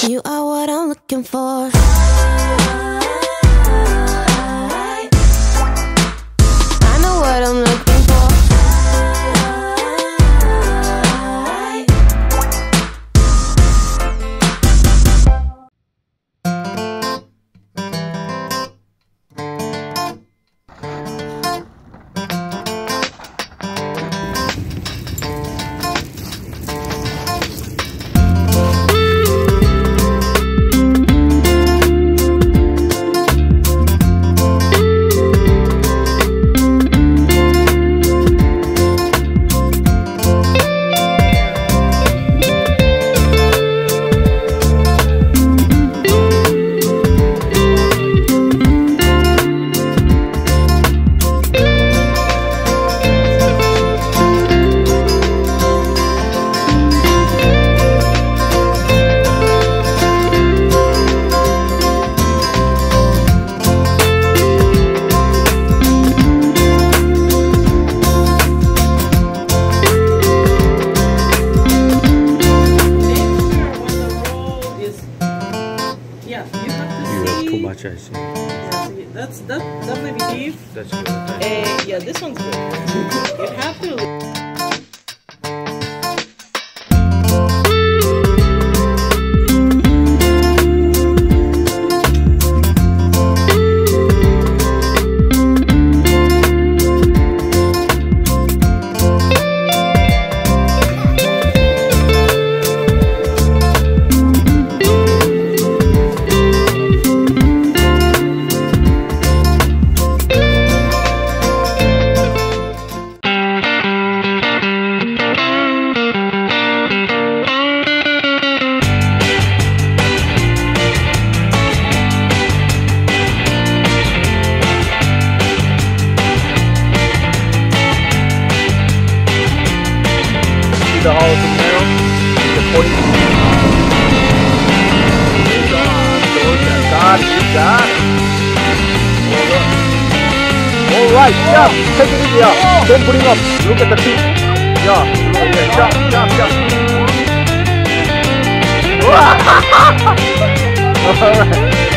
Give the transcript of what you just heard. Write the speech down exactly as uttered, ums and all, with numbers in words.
You are what I'm looking for. I know what I'm looking for. I see. Yeah, see, that's that that may be beef. That's good. Uh, yeah, this one's good. You have to. The hollow from there, the point. God, you got it. All right, jump. Take it easy up. Don't bring up. Look at the feet. Yeah, look at jump, jump, jump. All right.